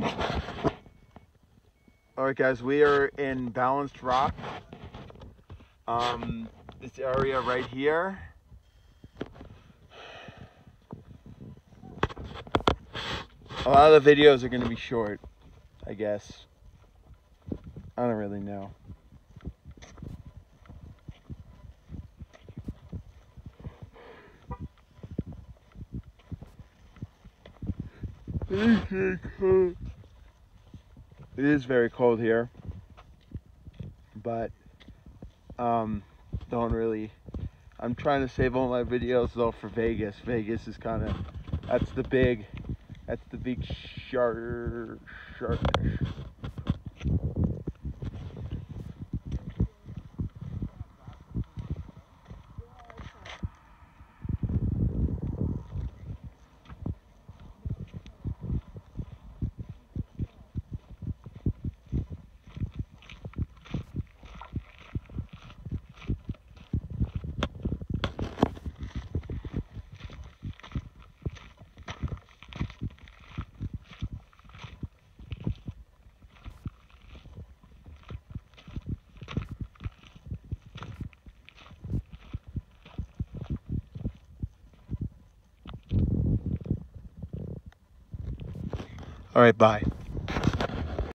Alright guys, we are in Balanced Rock. This area right here. A lot of the videos are going to be short, I guess. I don't really know. It is very cold here, but don't really. I'm trying to save all my videos though for Vegas. Vegas is kind of that's the big shark. All right, bye.